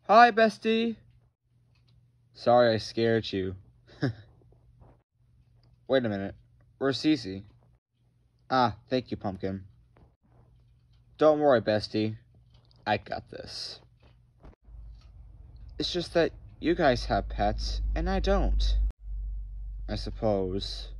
Hi, bestie. Sorry I scared you. Wait a minute. Where's Cece? Ah, thank you, Pumpkin. Don't worry, bestie. I got this. It's just that you guys have pets, and I don't. I suppose.